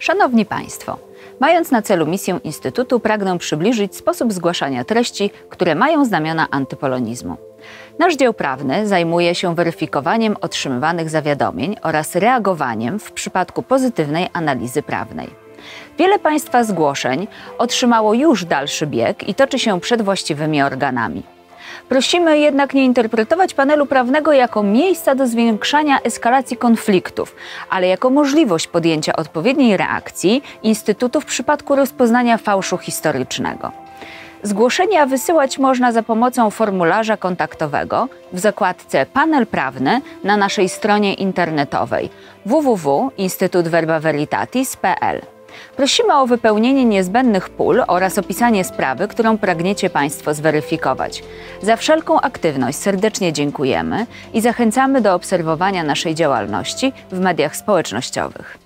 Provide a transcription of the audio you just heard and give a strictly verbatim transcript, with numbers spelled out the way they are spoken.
Szanowni Państwo, mając na celu misję Instytutu, pragnę przybliżyć sposób zgłaszania treści, które mają znamiona antypolonizmu. Nasz dział prawny zajmuje się weryfikowaniem otrzymywanych zawiadomień oraz reagowaniem w przypadku pozytywnej analizy prawnej. Wiele Państwa zgłoszeń otrzymało już dalszy bieg i toczy się przed właściwymi organami. Prosimy jednak nie interpretować panelu prawnego jako miejsca do zwiększania eskalacji konfliktów, ale jako możliwość podjęcia odpowiedniej reakcji Instytutu w przypadku rozpoznania fałszu historycznego. Zgłoszenia wysyłać można za pomocą formularza kontaktowego w zakładce Panel Prawny na naszej stronie internetowej w w w kropka instytut verba veritatis kropka p l. Prosimy o wypełnienie niezbędnych pól oraz opisanie sprawy, którą pragniecie Państwo zweryfikować. Za wszelką aktywność serdecznie dziękujemy i zachęcamy do obserwowania naszej działalności w mediach społecznościowych.